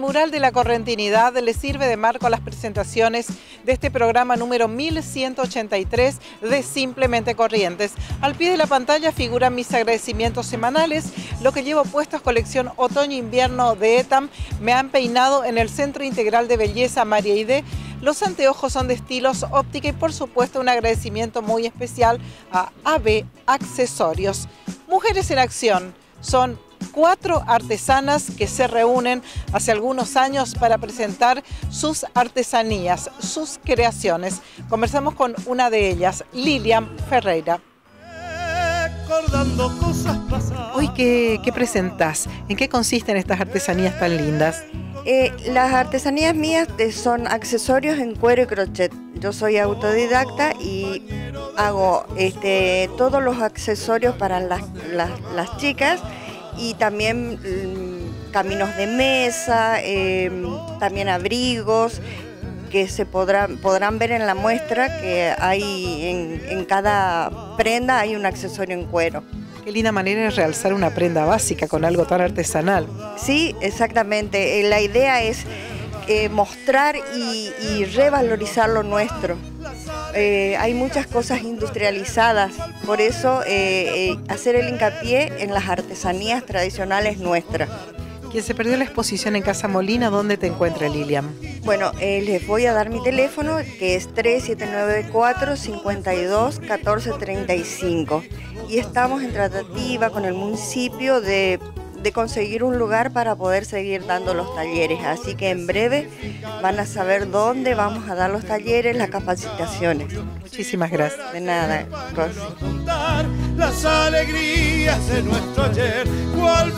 mural de la Correntinidad le sirve de marco a las presentaciones de este programa número 1183 de Simplemente Corrientes. Al pie de la pantalla figuran mis agradecimientos semanales. Lo que llevo puesto es colección otoño-invierno de ETAM. Me han peinado en el Centro Integral de Belleza María Aide. Los anteojos son de Estilos Óptica y por supuesto un agradecimiento muy especial a AB Accesorios. Mujeres en Acción son 4 artesanas que se reúnen hace algunos años para presentar sus artesanías, sus creaciones. Conversamos con una de ellas, Lilian Ferreira. Hoy, ¿qué presentás? ¿En qué consisten estas artesanías tan lindas? Las artesanías mías son accesorios en cuero y crochet. Yo soy autodidacta y hago todos los accesorios para las chicas y también caminos de mesa, también abrigos que se podrán ver en la muestra que hay en cada prenda hay un accesorio en cuero. Qué linda manera de realzar una prenda básica con algo tan artesanal. Sí, exactamente. La idea es mostrar y revalorizar lo nuestro. Hay muchas cosas industrializadas, por eso hacer el hincapié en las artesanías tradicionales nuestras. Quien se perdió la exposición en Casa Molina, ¿dónde te encuentra, Lilian? Bueno, les voy a dar mi teléfono, que es 3794-521435. Y estamos en tratativa con el municipio de conseguir un lugar para poder seguir dando los talleres. Así que en breve van a saber dónde vamos a dar los talleres, las capacitaciones. Muchísimas gracias. De nada, Rosy. Las alegrías de nuestro ayer,